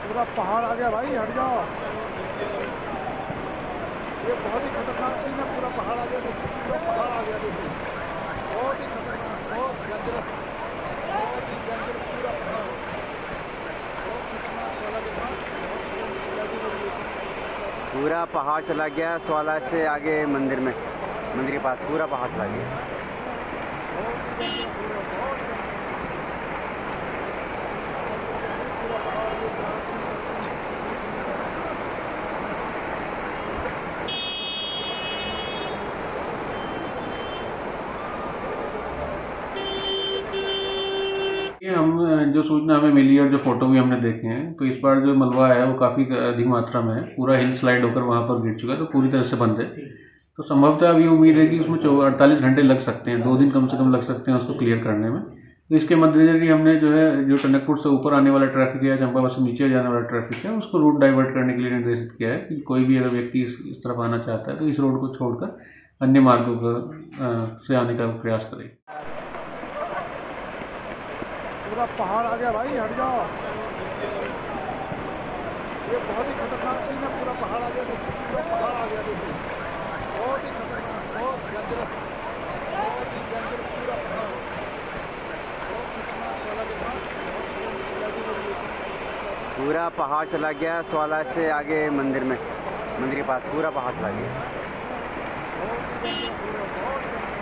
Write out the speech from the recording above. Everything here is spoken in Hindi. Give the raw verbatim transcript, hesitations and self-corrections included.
पूरा पहाड़ आ गया भाई, हट जाओ। ये बहुत ही खतरनाक सीन है। पूरा पहाड़ आ गया, देखिए पूरा पहाड़ आ गया, देखिए बहुत ही खतरनाक, बहुत डेंजरस, बहुत ही डेंजरस पूरा पहाड़, बहुत खतरनाक। सोलह के पास पूरा पहाड़ चला गया स्वाला से आगे मंदिर में, मंदिर के पास पूरा पहाड़ चला गया। ये हम जो सूचना हमें मिली और जो फोटो भी हमने देखे हैं, तो इस बार जो मलबा है वो काफ़ी अधिक मात्रा में है। पूरा हिल स्लाइड होकर वहाँ पर गिर चुका है, तो पूरी तरह से बंद है। तो संभवतः अभी उम्मीद है कि उसमें अड़तालीस घंटे लग सकते हैं, दो दिन कम से कम लग सकते हैं उसको क्लियर करने में। तो इसके मद्देनजर कि हमने जो है जो टनकपुर से ऊपर आने वाला ट्रैफिक है या चंपावत से नीचे जाने वाला ट्रैफिक है, उसको रूट डाइवर्ट करने के लिए निर्देशित किया है कि कोई भी अगर व्यक्ति इस, इस तरफ आना चाहता है तो इस रोड को छोड़कर अन्य मार्गों पर से आने का प्रयास करें। पूरा पहाड़ आ गया भाई, हट जाओ। ये बहुत ही खतरनाक सीन है। पूरा पहाड़ आ गया, देखिए पूरा पहाड़ आ गया, देखिए बहुत ही खतरनाक, बहुत डेंजरस, बहुत ही डेंजरस पूरा पहाड़, बहुत खतरनाक। सोलह के पास पूरा पहाड़ चला गया स्वाला से आगे मंदिर में, मंदिर के पास पूरा पहाड़ चला गया। बहुत ही डेंजरस, बहुत